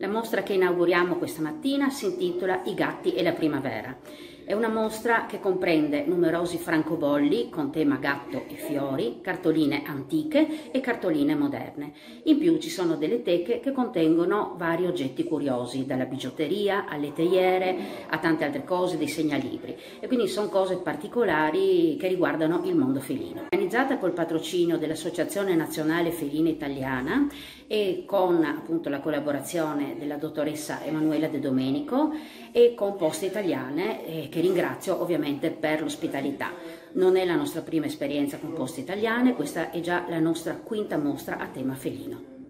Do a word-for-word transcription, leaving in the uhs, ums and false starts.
La mostra che inauguriamo questa mattina si intitola I gatti e la primavera. È una mostra che comprende numerosi francobolli con tema gatto e fiori, cartoline antiche e cartoline moderne. In più ci sono delle teche che contengono vari oggetti curiosi, dalla bigiotteria alle teiere a tante altre cose, dei segnalibri. E quindi sono cose particolari che riguardano il mondo felino. Organizzata col patrocinio dell'Associazione Nazionale Felina Italiana e con appunto la collaborazione della dottoressa Emanuela De Domenico e con Poste Italiane, eh, che ringrazio ovviamente per l'ospitalità. Non è la nostra prima esperienza con Poste Italiane, questa è già la nostra quinta mostra a tema felino.